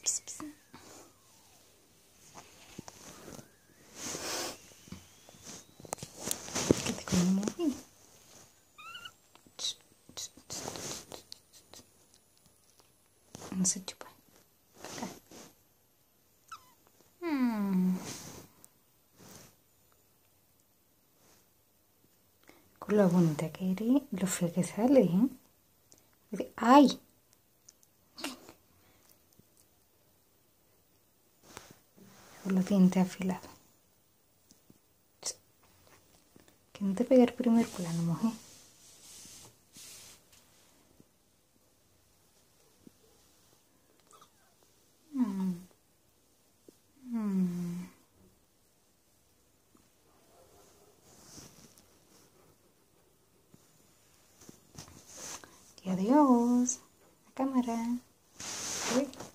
Pss, pss. Que te como bien. No se chupa. Acá. Con lo bonita que eres, lo feo que sale, ¿eh? ¡Ay! Con los dientes afilados. Que no te pegue el primer plano, mujer. Y adiós. La cámara. Uy.